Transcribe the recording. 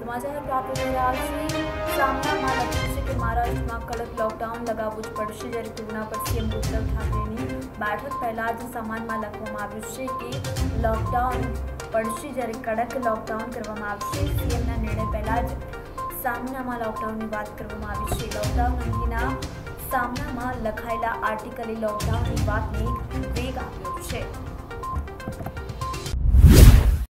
સમાચાર પ્રાપ્ત થઈ રહ્યા છે સામનામાં લખ્યું છે કે મહારાષ્ટ્રમાં કડક લોકડાઉન લગાવવું જ પડશે, જ્યારે પૂર્ણા પર સીએમ ઉદ્ધવ ઠાકરેની બેઠક પહેલા જ સમાનમાં લખવામાં આવ્યું છે કે લોકડાઉન પડશે, જ્યારે કડક લોકડાઉન કરવામાં આવશે। સીએમના નિર્ણય પહેલા જ સામનામાં લોકડાઉનની વાત કરવામાં આવી છે। લોકડાઉન અંગેના સામનામાં લખાયેલા આર્ટિકલે લોકડાઉનની વાતને વેગ આપ્યો છે।